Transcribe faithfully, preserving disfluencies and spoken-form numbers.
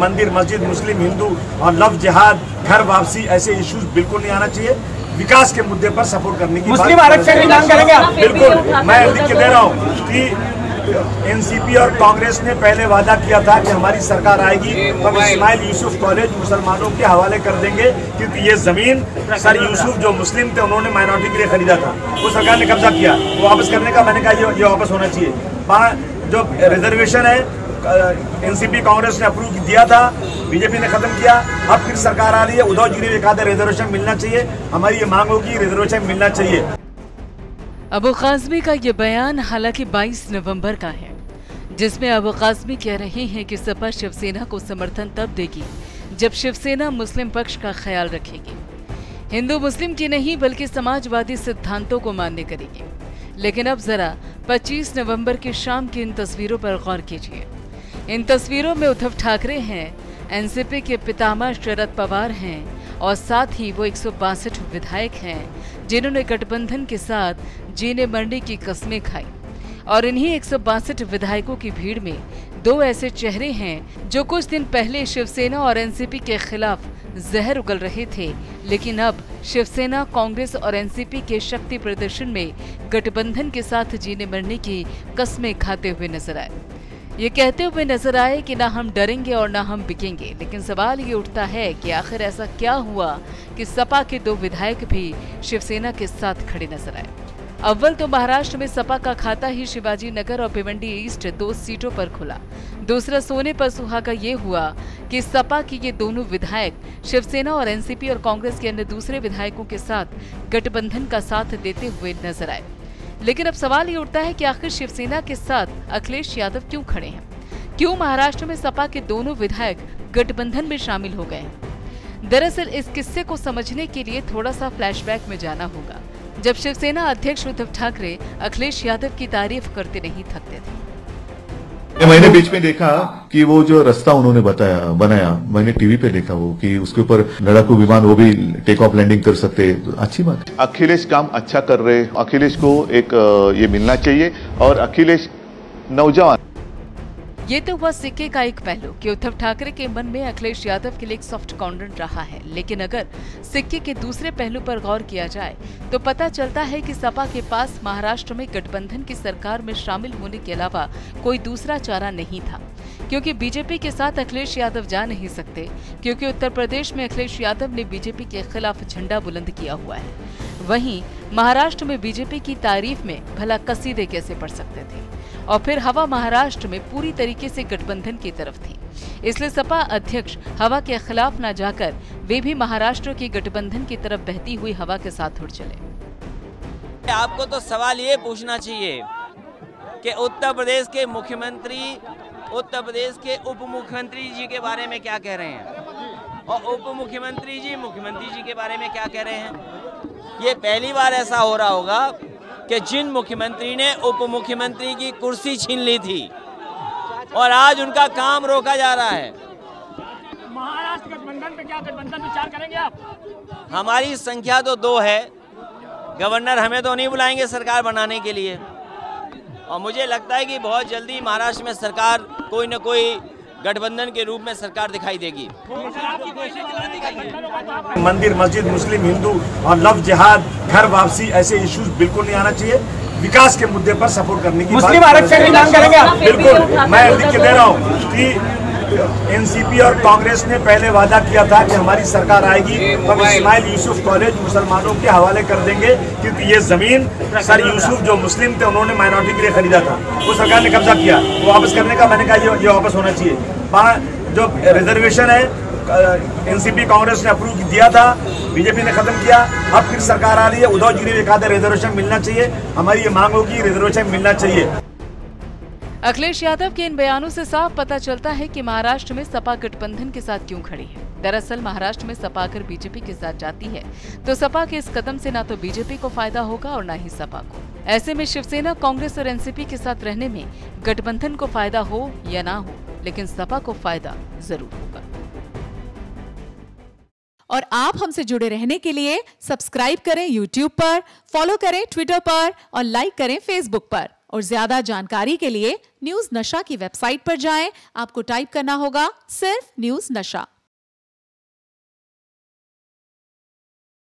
मंदिर, मस्जिद, मुस्लिम, हिंदू और लव जिहाद, घर वापसी, ऐसे इश्यूज बिल्कुल नहीं आना चाहिए। विकास के मुद्दे पर सपोर्ट करने की मुस्लिम आरक्षण की मांग करेंगे आप? बिल्कुल, मैं लिख के दे रहा हूँ कि एनसीपी और कांग्रेस ने पहले वादा किया था कि हमारी सरकार आएगी तो हम इस्माइल यूसुफ कॉलेज मुसलमानों के हवाले कर देंगे, क्योंकि ये जमीन सर यूसुफ जो मुस्लिम थे उन्होंने माइनॉरिटी के लिए खरीदा था, वो सरकार ने कब्जा किया, वो वापस करने का मैंने कहा ये ये वापस होना चाहिए। जो रिजर्वेशन है एनसीपी कांग्रेस ने अप्रूव दिया था, बीजेपी ने खत्म किया, अब फिर सरकार आ रही है, उद्धव जी ने भी कहा था रिजर्वेशन मिलना चाहिए, हमारी ये मांग होगी रिजर्वेशन मिलना चाहिए। अबू काज़मी का ये बयान हालांकि बाईस नवंबर का है, जिसमें अबू काज़मी कह रहे हैं कि सपा शिवसेना को समर्थन तब देगी जब शिवसेना मुस्लिम पक्ष का ख्याल रखेगी, हिंदू मुस्लिम की नहीं बल्कि समाजवादी सिद्धांतों को मान्य करेगी। लेकिन अब जरा पच्चीस नवंबर की शाम की इन तस्वीरों पर गौर कीजिए। इन तस्वीरों में उद्धव ठाकरे हैं, एनसीपी के पितामह शरद पवार हैं और साथ ही वो एक सौ बासठ विधायक हैं जिन्होंने गठबंधन के साथ जीने मरने की कस्में खाई। और इन्हीं एक सौ बासठ विधायकों की भीड़ में दो ऐसे चेहरे हैं जो कुछ दिन पहले शिवसेना और एनसीपी के खिलाफ जहर उगल रहे थे, लेकिन अब शिवसेना, कांग्रेस और एनसीपी के शक्ति प्रदर्शन में गठबंधन के साथ जीने मरने की कस्में खाते हुए नजर आए। ये कहते हुए नजर आए कि ना हम डरेंगे और ना हम बिकेंगे। लेकिन सवाल ये उठता है कि आखिर ऐसा क्या हुआ कि सपा के दो विधायक भी शिवसेना के साथ खड़े नजर आए। अव्वल तो महाराष्ट्र में सपा का खाता ही शिवाजी नगर और भिवंडी ईस्ट दो सीटों पर खुला। दूसरा सोने पर सुहागा ये हुआ कि सपा के ये दोनों विधायक शिवसेना और एनसीपी और कांग्रेस के अन्य दूसरे विधायकों के साथ गठबंधन का साथ देते हुए नजर आए। लेकिन अब सवाल ये उठता है कि आखिर शिवसेना के साथ अखिलेश यादव क्यों खड़े हैं? क्यों महाराष्ट्र में सपा के दोनों विधायक गठबंधन में शामिल हो गए हैं? दरअसल इस किस्से को समझने के लिए थोड़ा सा फ्लैशबैक में जाना होगा, जब शिवसेना अध्यक्ष उद्धव ठाकरे अखिलेश यादव की तारीफ करते नहीं थकते थे। मैंने बीच में देखा कि वो जो रास्ता उन्होंने बताया बनाया, मैंने टीवी पे देखा वो कि उसके ऊपर लड़ाकू विमान वो भी टेक ऑफ लैंडिंग कर सकते, तो अच्छी बात है। अखिलेश काम अच्छा कर रहे, अखिलेश को एक ये मिलना चाहिए और अखिलेश नौजवान। ये तो हुआ सिक्के का एक पहलू कि उद्धव ठाकरे के मन में अखिलेश यादव के लिए एक सॉफ्ट कॉर्नर रहा है। लेकिन अगर सिक्के के दूसरे पहलू पर गौर किया जाए तो पता चलता है कि सपा के पास महाराष्ट्र में गठबंधन की सरकार में शामिल होने के अलावा कोई दूसरा चारा नहीं था, क्योंकि बीजेपी के साथ अखिलेश यादव जा नहीं सकते, क्योंकि उत्तर प्रदेश में अखिलेश यादव ने बीजेपी के खिलाफ झंडा बुलंद किया हुआ है। वहीं महाराष्ट्र में बीजेपी की तारीफ में भला कसीदे कैसे पढ़ सकते थे? और फिर हवा महाराष्ट्र में पूरी तरीके से गठबंधन की तरफ थी, इसलिए सपा अध्यक्ष हवा के खिलाफ न जाकर वे भी महाराष्ट्र की गठबंधन की तरफ बहती हुई हवा के साथ उड़ चले। आपको तो सवाल ये पूछना चाहिए कि उत्तर प्रदेश के मुख्यमंत्री उत्तर प्रदेश के उप मुख्यमंत्री जी के बारे में क्या कह रहे हैं, और उप मुख्यमंत्री जी मुख्यमंत्री जी के बारे में क्या कह रहे हैं। ये पहली बार ऐसा हो रहा होगा कि जिन मुख्यमंत्री ने उप मुख्यमंत्री की कुर्सी छीन ली थी और आज उनका काम रोका जा रहा है। महाराष्ट्र गठबंधन पे क्या गठबंधन विचार करेंगे आप? हमारी संख्या तो दो है, गवर्नर हमें तो नहीं बुलाएंगे सरकार बनाने के लिए, और मुझे लगता है कि बहुत जल्दी महाराष्ट्र में सरकार कोई न कोई गठबंधन के रूप में सरकार दिखाई देगी। मंदिर, मस्जिद, मुस्लिम, हिंदू और लव जिहाद, घर वापसी, ऐसे इश्यूज बिल्कुल नहीं आना चाहिए। विकास के मुद्दे पर सपोर्ट करने की मुस्लिम आरक्षण की मांग करेंगे आप? बिल्कुल, मैं लिख के दे रहा हूँ कि एनसीपी और कांग्रेस ने पहले वादा किया था कि हमारी सरकार आएगी तो हम इस्माइल यूसुफ कॉलेज मुसलमानों के हवाले कर देंगे, क्योंकि ये जमीन सर यूसुफ जो मुस्लिम थे उन्होंने माइनॉरिटी के लिए खरीदा था, वो सरकार ने कब्जा किया, वो वापस करने का मैंने कहा ये ये वापस होना चाहिए। जो रिजर्वेशन है एनसीपी कांग्रेस ने अप्रूव दिया था, बीजेपी ने खत्म किया, अब फिर सरकार आ रही है, उद्धव जी ने भी कहा था रिजर्वेशन मिलना चाहिए, हमारी ये मांग होगी रिजर्वेशन मिलना चाहिए। अखिलेश यादव के इन बयानों से साफ पता चलता है कि महाराष्ट्र में सपा गठबंधन के साथ क्यों खड़ी है। दरअसल महाराष्ट्र में सपा अगर बीजेपी के साथ जाती है तो सपा के इस कदम से ना तो बीजेपी को फायदा होगा और ना ही सपा को। ऐसे में शिवसेना, कांग्रेस और एनसीपी के साथ रहने में गठबंधन को फायदा हो या ना हो, लेकिन सपा को फायदा जरूर होगा। और आप हमसे जुड़े रहने के लिए सब्सक्राइब करें यूट्यूब पर, फॉलो करें ट्विटर पर और लाइक करें फेसबुक पर। और ज्यादा जानकारी के लिए न्यूज नशा की वेबसाइट पर जाएं। आपको टाइप करना होगा सिर्फ न्यूज नशा।